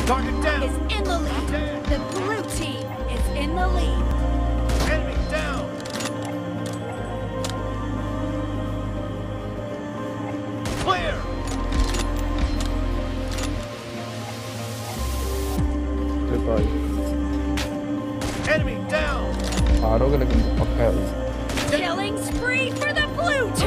Target down. is in the lead. The blue team is in the lead. Enemy down. Clear. 제발. Enemy down. 바로 그렇게 바꿔야 돼. Killing spree for the blue